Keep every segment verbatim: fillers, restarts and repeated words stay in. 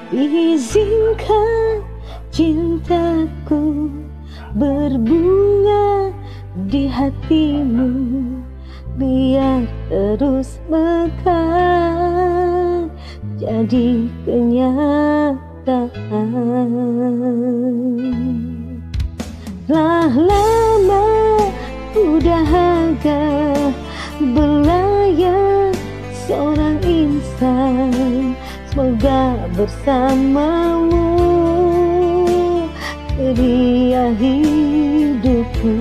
Izinkan cintaku berbunga di hatimu, biar terus mekar jadi kenyataan. Telah lama ku dahaga belayar seorang insan, semoga bersamamu ceria hidupku.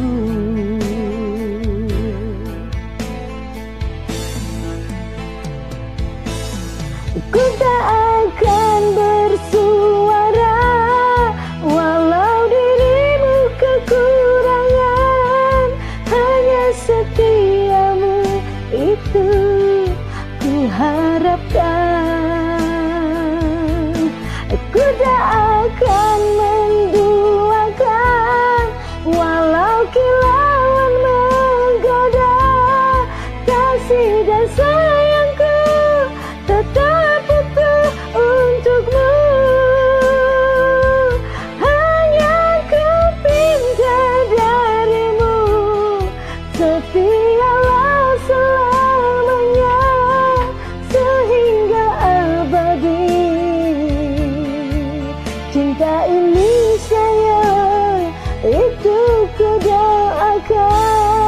Ku tak akan bersuara walau dirimu kekurangan, hanya setiamu itu ku harapkan. Ku tak akan menduakan walau kilauan menggoda, kasih dan sayangku tetap utuh untukmu. Hanya ku pinta darimu, setialah selamanya sehingga abadi. Cinta ini sayang, itu ku doakan.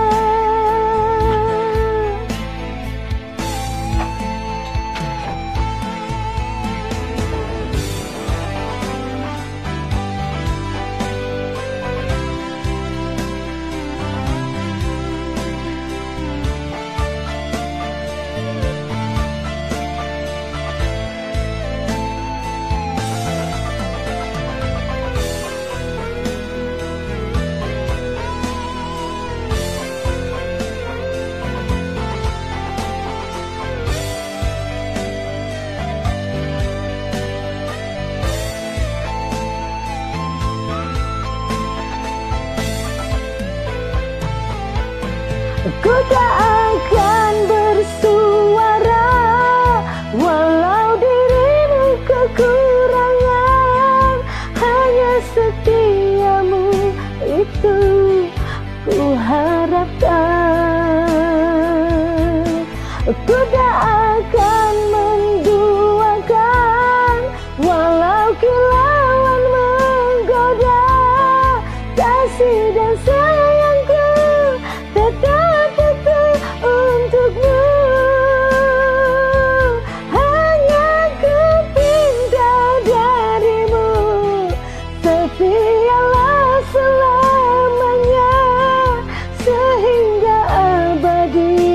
Ku tak akan bersuara walau dirimu kekurangan, hanya setiamu itu ku harapkan. Ku tak akan menduakan walau kilauan menggoda, kasih dan sayangku tetap utuh untukmu. Hanya ku pinta darimu, setialah selamanya sehingga abadi.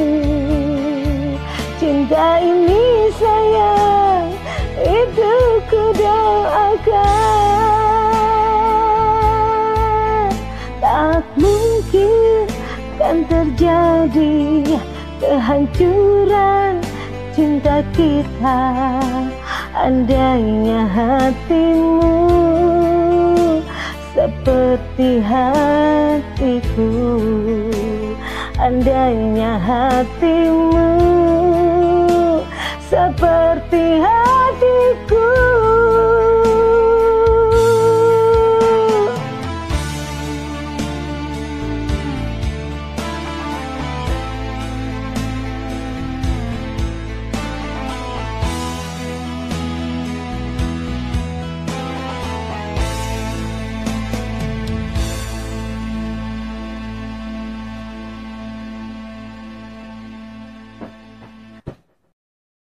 Cinta ini sayang, itu ku doakan. Tak mungkin kan terjadi kehancuran cinta kita andainya hatimu seperti hatiku, andainya hatimu seperti hatiku.